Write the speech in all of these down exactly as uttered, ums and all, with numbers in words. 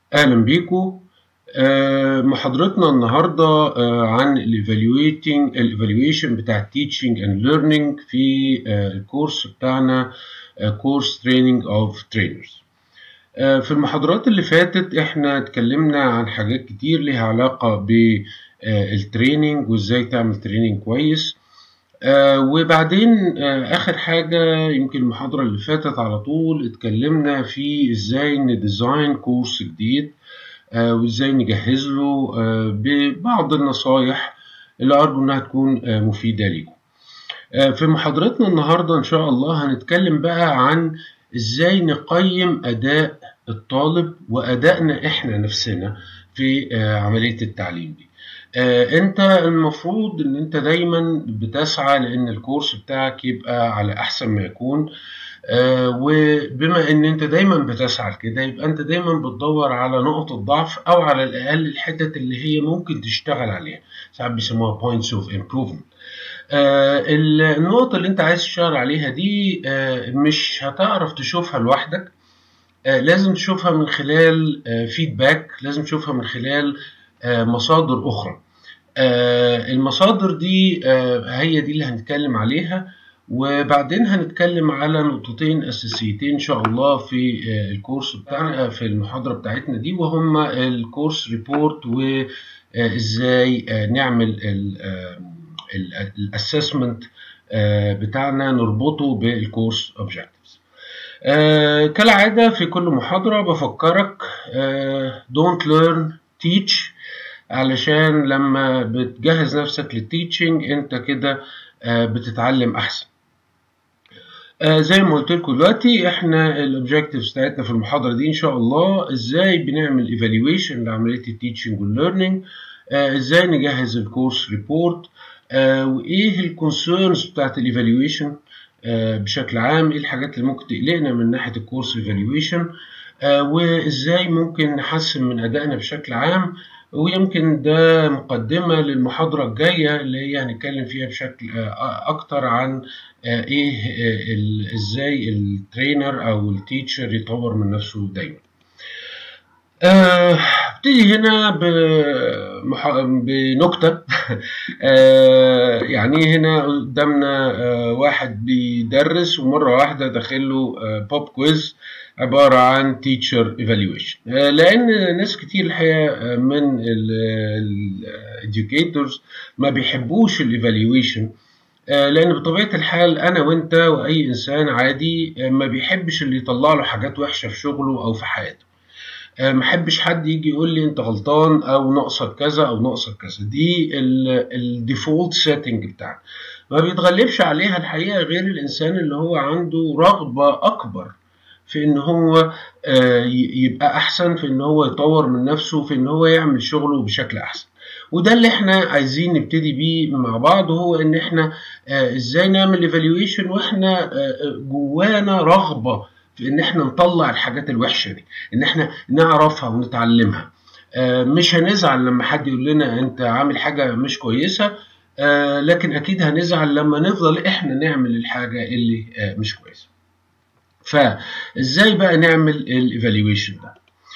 أهلا بيكم. آه، محاضرتنا النهاردة آه، عن الايفالويتنج الايفالويشن بتاع التيتشنج اند ليرنينج في آه، الكورس بتاعنا، كورس تريننج اوف ترينرز. في المحاضرات اللي فاتت احنا اتكلمنا عن حاجات كتير ليها علاقة بالتريننج وازاي تعمل تريننج كويس. آه وبعدين آه آخر حاجة يمكن المحاضرة اللي فاتت على طول اتكلمنا في ازاي نديزاين كورس جديد، آه وازاي نجهز له آه ببعض النصايح اللي أرجو إنها تكون آه مفيدة ليكم. آه في محاضرتنا النهاردة إن شاء الله هنتكلم بقى عن ازاي نقيم أداء الطالب وأدائنا إحنا نفسنا في آه عملية التعليم دي. آه انت المفروض ان انت دايما بتسعى لان الكورس بتاعك يبقى على احسن ما يكون، آه وبما ان انت دايما بتسعى لكده يبقى انت دايما بتدور على نقط الضعف او على الاقل الحتت اللي هي ممكن تشتغل عليها، ساعات بيسموها points of improvement. آه النقطة اللي انت عايز تشتغل عليها دي آه مش هتعرف تشوفها لوحدك، آه لازم تشوفها من خلال فيدباك، آه لازم تشوفها من خلال آه مصادر أخرى. آه المصادر دي آه هي دي اللي هنتكلم عليها، وبعدين هنتكلم على نقطتين أساسيتين إن شاء الله في آه الكورس بتاعنا، في المحاضرة بتاعتنا دي، وهما الكورس ريبورت وإزاي آه نعمل الأسسمنت آه بتاعنا نربطه بالكورس أوبجكتيفز. آه كالعادة في كل محاضرة بفكرك آه don't learn teach، علشان لما بتجهز نفسك للتيتشنج انت كده آه بتتعلم احسن. آه زي ما قلت لكم دلوقتي احنا الاوبجكتيفز بتاعتنا في المحاضرة دي ان شاء الله ازاي بنعمل ايفالويشن لعملية التيتشنج والليرنينج، آه ازاي نجهز الكورس ريبورت، آه وايه الكونسيرنز بتاعت الايفالويشن آه بشكل عام، ايه الحاجات اللي ممكن تقلقنا من ناحيه الكورس ايفالويشن، آه وازاي ممكن نحسن من ادائنا بشكل عام. ويمكن ده مقدمه للمحاضره الجايه اللي هي هنتكلم فيها بشكل آه اكتر عن آه ايه آه ازاي الترينر او التيتشر يطور من نفسه دايما. ابتدي آه هنا بمح... بنكتة آه يعني هنا قدامنا آه واحد بيدرس ومرة واحدة داخله آه بوب كويز عبارة عن تيتشر ايفالويشن، آه لأن ناس كتير الحقيقة من الإديوكيتورز ما بيحبوش الايفالويشن، آه لأن بطبيعة الحال أنا وأنت وأي إنسان عادي آه ما بيحبش اللي يطلع له حاجات وحشة في شغله أو في حياته. ما احبش حد يجي يقول لي انت غلطان او ناقصك كذا او ناقصك كذا، دي الديفولت سيتنج بتاعنا ما بيتغلبش عليها الحقيقه غير الانسان اللي هو عنده رغبه اكبر في ان هو يبقى احسن، في ان هو يطور من نفسه، في ان هو يعمل شغله بشكل احسن. وده اللي احنا عايزين نبتدي بيه مع بعض، هو ان احنا ازاي نعمل ايفالويشن واحنا جوانا رغبه في ان احنا نطلع الحاجات الوحشه دي، ان احنا نعرفها ونتعلمها. آه مش هنزعل لما حد يقول لنا انت عامل حاجه مش كويسه، آه لكن اكيد هنزعل لما نفضل احنا نعمل الحاجه اللي آه مش كويسه. فازاي بقى نعمل الايفالويشن ده؟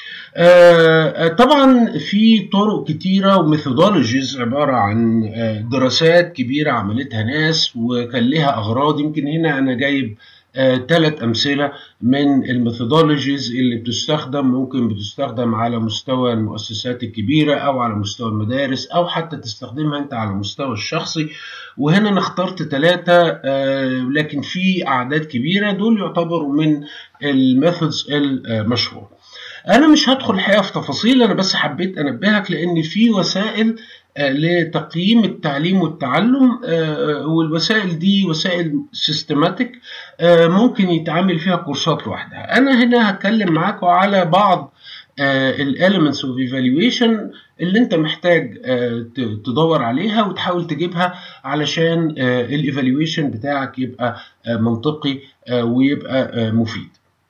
آه طبعا في طرق كتيرة وميثودولوجيز عبارة عن آه دراسات كبيرة عملتها ناس وكان لها أغراض. يمكن هنا أنا جايب ثلاث آه أمثلة من الميثودولوجيز اللي بتستخدم، ممكن بتستخدم على مستوى المؤسسات الكبيرة أو على مستوى المدارس أو حتى تستخدمها أنت على المستوى الشخصي. وهنا أنا اخترت ثلاثة آه لكن في أعداد كبيرة، دول يعتبروا من الميثودز المشهورة. أنا مش هدخل الحقيقة في تفاصيل، أنا بس حبيت أنبهك لأن في وسائل لتقييم التعليم والتعلم، والوسائل دي وسائل سيستماتيك ممكن يتعامل فيها كورسات لوحدها. أنا هنا هتكلم معاكم على بعض الاليمنتس اوف ايفالويشن اللي انت محتاج تدور عليها وتحاول تجيبها علشان الايفالويشن بتاعك يبقى منطقي ويبقى مفيد.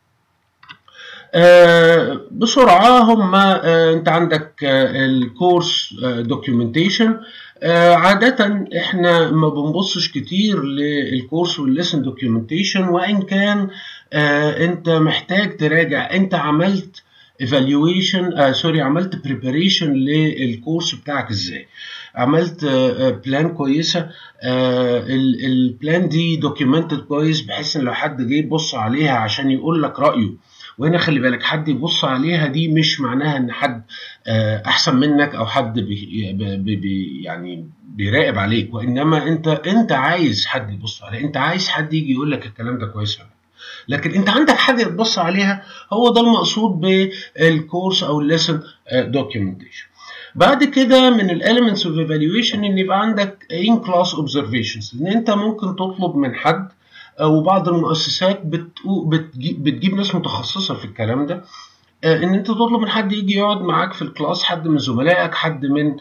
آه بسرعة هم آه انت عندك آه الكورس دوكيومنتيشن. آه عادة احنا ما بنبصش كتير للكورس والليسن دوكيومنتيشن، وان كان آه انت محتاج تراجع انت عملت ايفالويشن آه سوري عملت بريباريشن للكورس بتاعك ازاي، عملت بلان آه كويسه، آه البلان دي دوكيومنتد كويس بحيث ان لو حد جه يبص عليها عشان يقول لك رايه. وهنا خلي بالك، حد يبص عليها دي مش معناها ان حد آه احسن منك او حد بي بي بي يعني بيراقب عليك، وانما انت انت عايز حد يبص عليها، انت عايز حد يجي يقول لك الكلام ده كويس ولا. لكن انت عندك حاجه تبص عليها، هو ده المقصود بالكورس او الليسن دوكيومنتيشن. بعد كده من الاليمنتس اوف ايفالويشن ان يبقى عندك ان كلاس اوبزرفيشنز، ان انت ممكن تطلب من حد، وبعض المؤسسات بتجيب, بتجيب ناس متخصصه في الكلام ده، ان انت تطلب من حد يجي يقعد معاك في الكلاس، حد من زملائك، حد من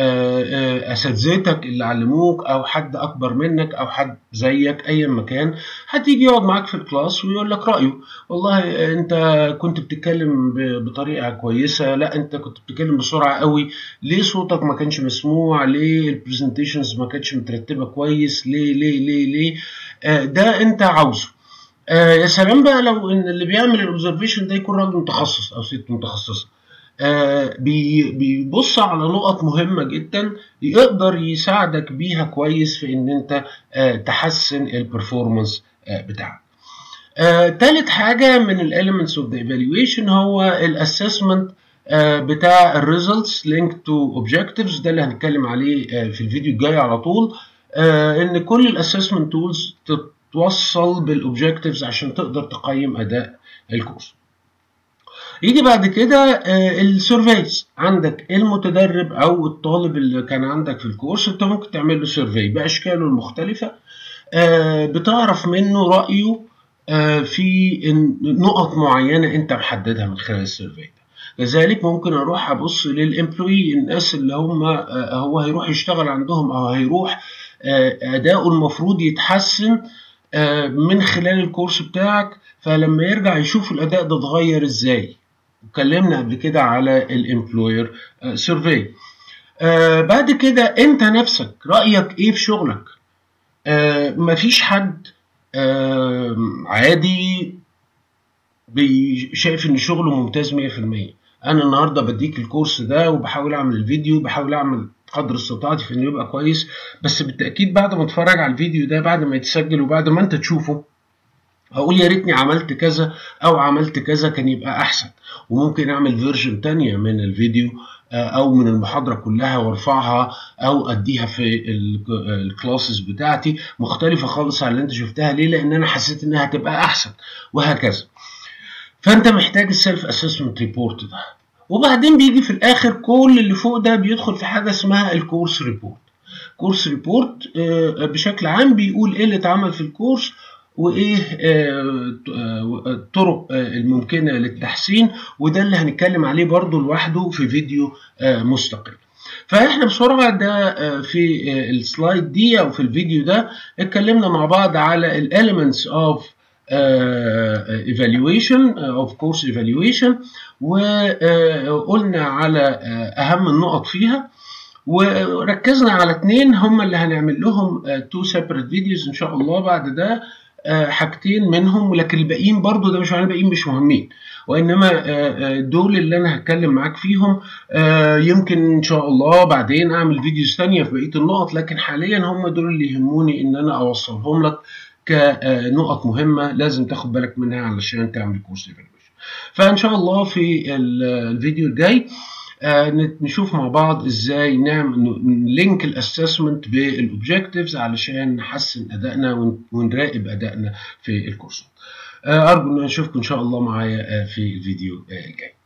اساتذتك اللي علموك، او حد اكبر منك، او حد زيك، اي مكان، حد يجي يقعد معاك في الكلاس ويقول لك رايه. والله انت كنت بتتكلم بطريقه كويسه، لا انت كنت بتتكلم بسرعه قوي، ليه صوتك ما كانش مسموع، ليه البرزنتيشنز ما كانتش مترتبه كويس، ليه ليه ليه ليه ده انت عاوزه. آه يا سلام بقى لو ان اللي بيعمل الاوبزرفيشن ده يكون راجل متخصص او ست متخصصه، آه بي بيبص على نقط مهمه جدا يقدر يساعدك بيها كويس في ان انت آه تحسن البرفورمانس آه بتاعك. آه تالت حاجه من الاليمنتس اوف ذا ايفالويشن هو الاسسمنت آه بتاع الريزلتس لينك تو اوبجكتيفز، ده اللي هنتكلم عليه آه في الفيديو الجاي على طول. آه ان كل الاسسمنت تولز توصل بالاوبجكتيفز عشان تقدر تقيم اداء الكورس. يجي بعد كده السيرفيز، عندك المتدرب او الطالب اللي كان عندك في الكورس، انت ممكن تعمل له سيرفي باشكاله المختلفه، بتعرف منه رايه في نقط معينه انت محددها من خلال السيرفي ده. كذلك ممكن اروح ابص للامبلوي، الناس اللي هم هو هيروح يشتغل عندهم او هيروح اداؤه المفروض يتحسن من خلال الكورس بتاعك، فلما يرجع يشوف الاداء ده اتغير ازاي. اتكلمنا قبل كده على الامبلوير سيرفي. بعد كده انت نفسك رايك ايه في شغلك. آه مفيش حد آه عادي شايف ان شغله ممتاز مية في المية. انا النهارده بديك الكورس ده وبحاول اعمل الفيديو، بحاول اعمل قدر استطاعتي في انه يبقى كويس، بس بالتاكيد بعد ما اتفرج على الفيديو ده، بعد ما يتسجل وبعد ما انت تشوفه، هقول يا ريتني عملت كذا او عملت كذا كان يبقى احسن. وممكن اعمل فيرجن تانية من الفيديو او من المحاضره كلها وارفعها او اديها في الكلاسز بتاعتي مختلفه خالص عن اللي انت شفتها. ليه؟ لان انا حسيت انها هتبقى احسن، وهكذا. فانت محتاج السيلف اسسمنت ريبورت ده. وبعدين بيجي في الاخر كل اللي فوق ده بيدخل في حاجه اسمها الكورس ريبورت. كورس ريبورت بشكل عام بيقول ايه اللي اتعمل في الكورس، وايه الطرق الممكنه للتحسين، وده اللي هنتكلم عليه برضو لوحده في فيديو مستقل. فاحنا بسرعه ده في السلايد دي او في الفيديو ده اتكلمنا مع بعض على الاليمنتس اوف evaluation of course evaluation، وقلنا على اهم النقط فيها، وركزنا على اتنين هم اللي هنعمل لهم تو separate videos ان شاء الله بعد ده، حاجتين منهم، ولكن الباقيين برضو ده مش معناه الباقيين مش مهمين، وانما دول اللي انا هتكلم معاك فيهم. يمكن ان شاء الله بعدين اعمل فيديوز ثانيه في بقيه النقط، لكن حاليا هم دول اللي يهموني ان انا اوصلهم لك كنقط مهمه لازم تاخد بالك منها علشان تعمل كورس ايفالويشن. فان شاء الله في الفيديو الجاي نشوف مع بعض ازاي نعمل لينك الاسسمنت بالاوبجكتيفز علشان نحسن ادائنا ونراقب ادائنا في الكورس. ارجو ان اشوفكم ان شاء الله معايا في الفيديو الجاي.